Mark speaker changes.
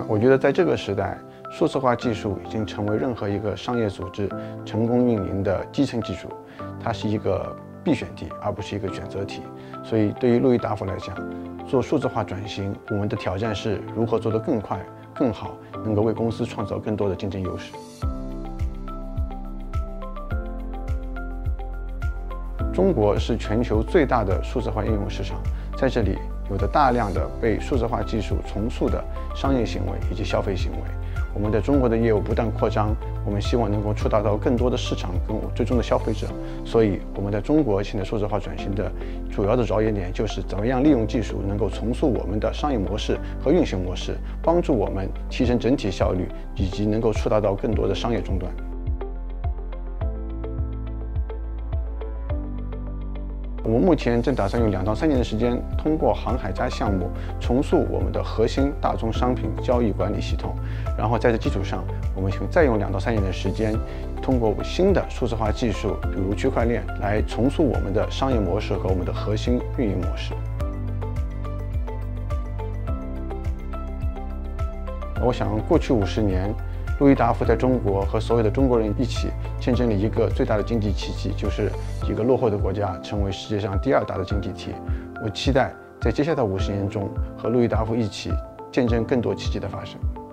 Speaker 1: 我觉得在这个时代，数字化技术已经成为任何一个商业组织成功运营的基层技术，它是一个必选题，而不是一个选择题。所以对于路易达孚来讲，做数字化转型，我们的挑战是如何做得更快、更好，能够为公司创造更多的竞争优势。中国是全球最大的数字化应用市场，在这里有着大量的被数字化技术重塑的商业行为以及消费行为。我们在中国的业务不断扩张，我们希望能够触达到更多的市场跟最终的消费者。所以我们在中国现在数字化转型的主要的着眼点就是怎么样利用技术能够重塑我们的商业模式和运行模式，帮助我们提升整体效率，以及能够触达到更多的商业终端。我们目前正打算用2到3年的时间，通过航海家项目重塑我们的核心大宗商品交易管理系统，然后在这基础上，我们再用2到3年的时间，通过新的数字化技术，比如区块链，来重塑我们的商业模式和我们的核心运营模式。我想，过去50年，路易达孚在中国和所有的中国人一起见证了一个最大的经济奇迹，就是一个落后的国家成为世界上第2大的经济体。我期待在接下来的50年中，和路易达孚一起见证更多奇迹的发生。